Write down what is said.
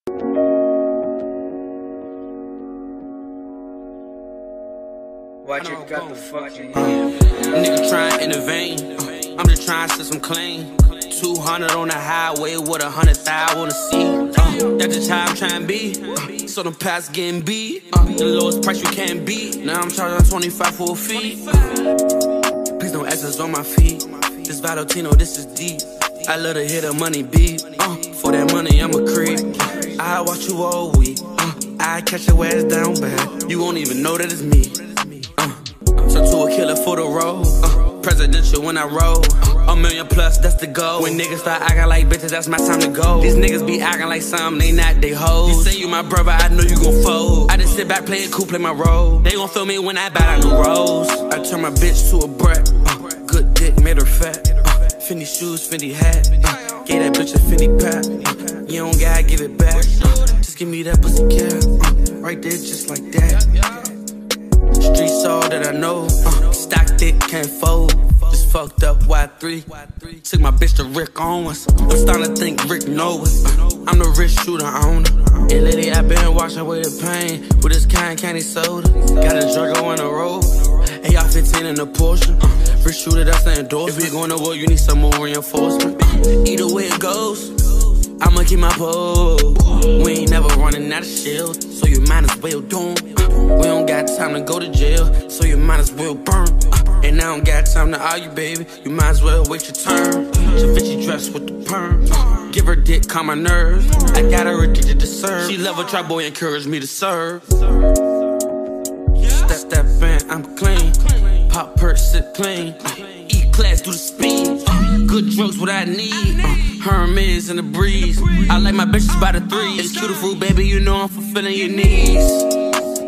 Watch you got the fucking nigga trying in the vein. I'm just trying to set some clean. 200 on the highway with 100,000 on the seat. That's just how I'm trying to be. So them past getting beat. The lowest price you can beat. Now I'm charging 25 for a fee. Please don't ask us on my feet. This Valentino, this is deep. I love to hear the money beat. For that money, I'm a creep. I watch you all week. I catch your ass down bad. You won't even know that it's me. So to a killer for the road. Presidential when I roll. A million plus, that's the goal. When niggas start acting like bitches, that's my time to go. These niggas be acting like something, they not, they hoes. You say you my brother, I know you gon' fold. I just sit back, play it cool, play my role. They gon' feel me when I buy out new rolls. I turn my bitch to a brat. Good dick, made her fat. Fendi shoes, Fendi hat. Gave that bitch a Fendi pack. You don't gotta give it back. Just give me that pussy cap. Right there, just like that. Streets all that I know. Stock thick, can't fold. Just fucked up Y3. Took my bitch to Rick Owens. I'm starting to think Rick knows. I'm the rich shooter owner. Yeah, lady, I been washing away the pain with this candy soda. Got a Drago in the road. AR-15 in the Porsche. Rich shooter, that's the endorsement. If we going to war, you need some more reinforcement. Either way it goes, I'ma keep my pole. We ain't never running out of shield, so you might as well do 'em. We don't got time to go to jail, so you might as well burn. And I don't got time to argue, baby. You might as well wait your turn. She dressed with the perm. Give her dick, calm my nerves. I got her addicted to serve. She love a trap boy, encourage me to serve. Step in, I'm clean. Pop perk, sit clean. E-class, do the speed. Good drugs, what I need. Hermes in the breeze. I like my bitches by the threes. It's beautiful, baby, you know I'm fulfilling your needs.